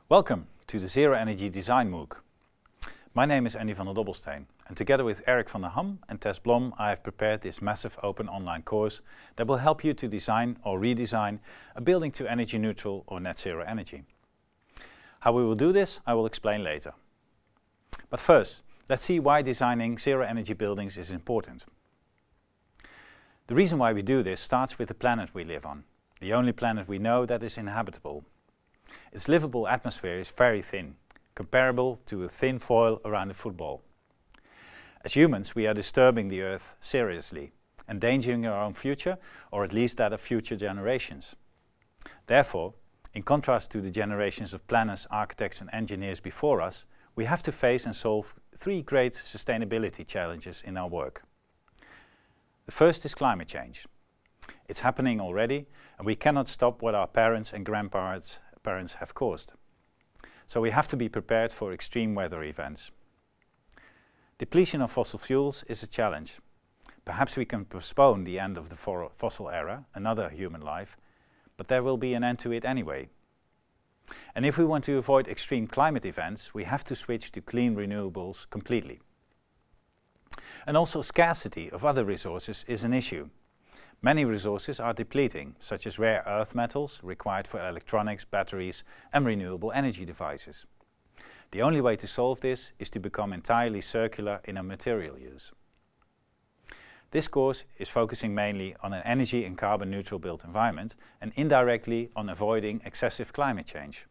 Welcome to the Zero Energy Design MOOC. My name is Andy van der Dobbelsteen, and together with Eric van der Ham and Tess Blom I have prepared this massive open online course that will help you to design or redesign a building to energy neutral or net zero energy. How we will do this I will explain later. But first, let's see why designing zero energy buildings is important. The reason why we do this starts with the planet we live on, the only planet we know that is inhabitable. Its livable atmosphere is very thin, comparable to a thin foil around a football. As humans, we are disturbing the Earth seriously, endangering our own future, or at least that of future generations. Therefore, in contrast to the generations of planners, architects and engineers before us, we have to face and solve three great sustainability challenges in our work. The first is climate change. It's happening already, and we cannot stop what our parents and grandparents have caused. So we have to be prepared for extreme weather events. Depletion of fossil fuels is a challenge. Perhaps we can postpone the end of the fossil era, another human life, but there will be an end to it anyway. And if we want to avoid extreme climate events, we have to switch to clean renewables completely. And also scarcity of other resources is an issue. Many resources are depleting, such as rare earth metals required for electronics, batteries and renewable energy devices. The only way to solve this is to become entirely circular in our material use. This course is focusing mainly on an energy and carbon neutral built environment and indirectly on avoiding excessive climate change.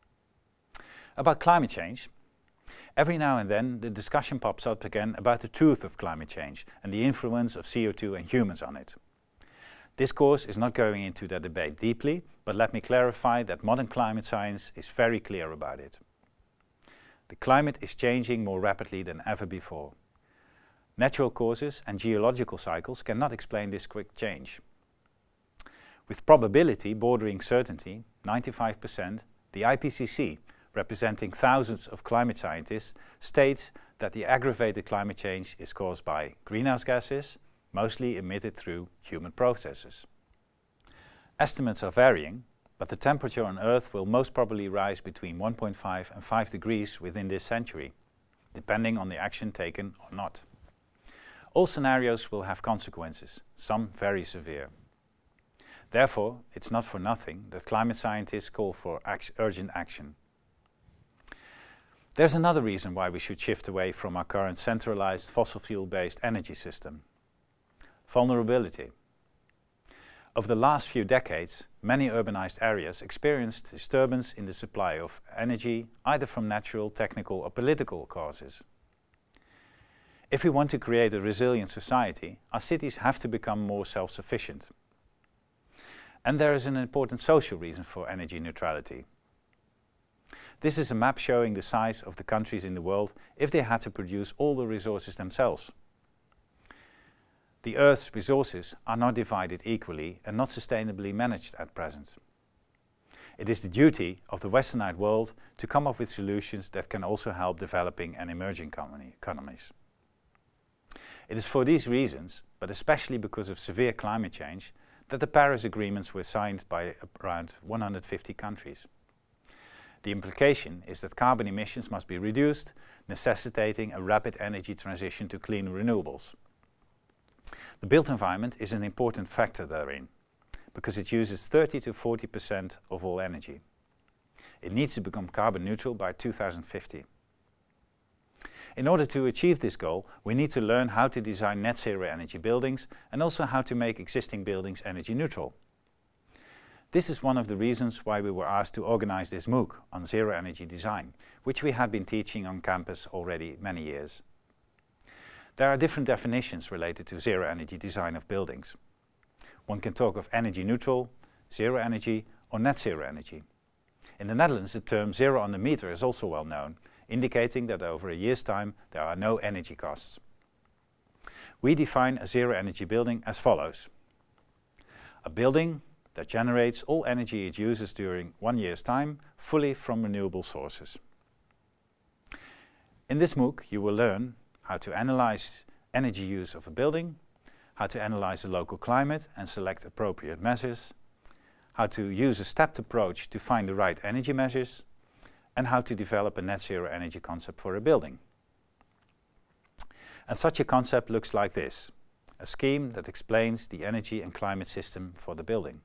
About climate change, every now and then the discussion pops up again about the truth of climate change and the influence of CO2 and humans on it. This course is not going into that debate deeply, but let me clarify that modern climate science is very clear about it. The climate is changing more rapidly than ever before. Natural causes and geological cycles cannot explain this quick change. With probability bordering certainty, 95%, the IPCC, representing thousands of climate scientists, states that the aggravated climate change is caused by greenhouse gases, mostly emitted through human processes. Estimates are varying, but the temperature on Earth will most probably rise between 1.5 and 5 degrees within this century, depending on the action taken or not. All scenarios will have consequences, some very severe. Therefore, it's not for nothing that climate scientists call for urgent action. There's another reason why we should shift away from our current centralized fossil fuel-based energy system. Vulnerability. Over the last few decades, many urbanized areas experienced disturbance in the supply of energy, either from natural, technical or political causes. If we want to create a resilient society, our cities have to become more self-sufficient. And there is an important social reason for energy neutrality. This is a map showing the size of the countries in the world if they had to produce all the resources themselves. The Earth's resources are not divided equally and not sustainably managed at present. It is the duty of the westernized world to come up with solutions that can also help developing and emerging economies. It is for these reasons, but especially because of severe climate change, that the Paris Agreements were signed by around 150 countries. The implication is that carbon emissions must be reduced, necessitating a rapid energy transition to clean renewables. The built environment is an important factor therein, because it uses 30 to 40% of all energy. It needs to become carbon neutral by 2050. In order to achieve this goal, we need to learn how to design net zero energy buildings and also how to make existing buildings energy neutral. This is one of the reasons why we were asked to organize this MOOC on zero energy design, which we had been teaching on campus already many years. There are different definitions related to zero energy design of buildings. One can talk of energy neutral, zero energy or net zero energy. In the Netherlands the term zero on the meter is also well known, indicating that over a year's time there are no energy costs. We define a zero energy building as follows. A building that generates all energy it uses during 1 year's time fully from renewable sources. In this MOOC you will learn how to analyze energy use of a building, how to analyze the local climate and select appropriate measures, how to use a stepped approach to find the right energy measures, and how to develop a net zero energy concept for a building. And such a concept looks like this, a scheme that explains the energy and climate system for the building.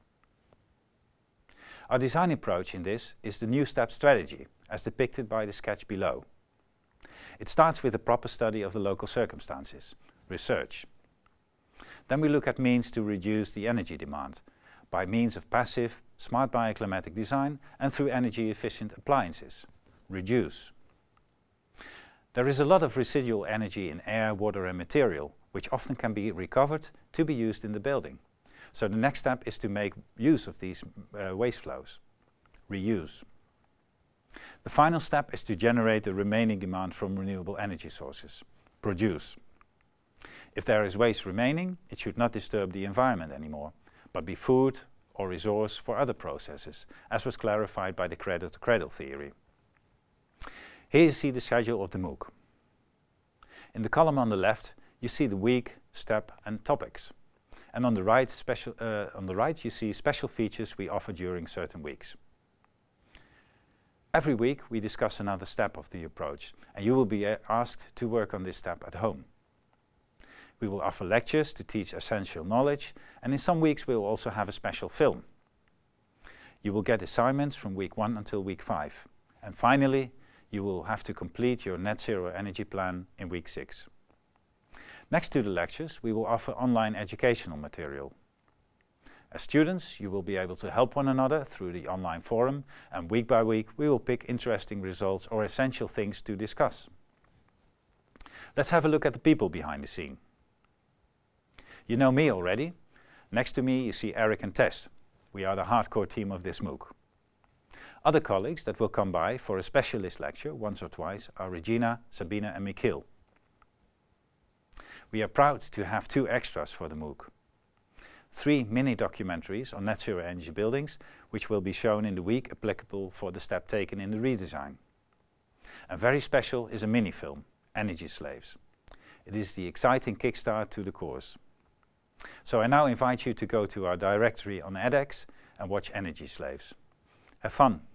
Our design approach in this is the new step strategy, as depicted by the sketch below. It starts with a proper study of the local circumstances, research. Then we look at means to reduce the energy demand, by means of passive, smart bioclimatic design and through energy efficient appliances, reduce. There is a lot of residual energy in air, water and material, which often can be recovered to be used in the building. So the next step is to make use of these waste flows, reuse. The final step is to generate the remaining demand from renewable energy sources, produce. If there is waste remaining, it should not disturb the environment anymore, but be food or resource for other processes, as was clarified by the cradle-to-cradle theory. Here you see the schedule of the MOOC. In the column on the left, you see the week, step and topics. And on the right you see special features we offer during certain weeks. Every week we discuss another step of the approach, and you will be asked to work on this step at home. We will offer lectures to teach essential knowledge, and in some weeks we will also have a special film. You will get assignments from week 1 until week 5. And finally, you will have to complete your net zero energy plan in week 6. Next to the lectures, we will offer online educational material. As students, you will be able to help one another through the online forum, and week by week we will pick interesting results or essential things to discuss. Let's have a look at the people behind the scene. You know me already. Next to me you see Eric and Tess. We are the hardcore team of this MOOC. Other colleagues that will come by for a specialist lecture once or twice are Regina, Sabine and Michiel. We are proud to have 2 extras for the MOOC. 3 mini documentaries on net zero energy buildings, which will be shown in the week applicable for the step taken in the redesign. And very special is a mini film, Energy Slaves. It is the exciting kickstart to the course. So I now invite you to go to our directory on edX and watch Energy Slaves. Have fun!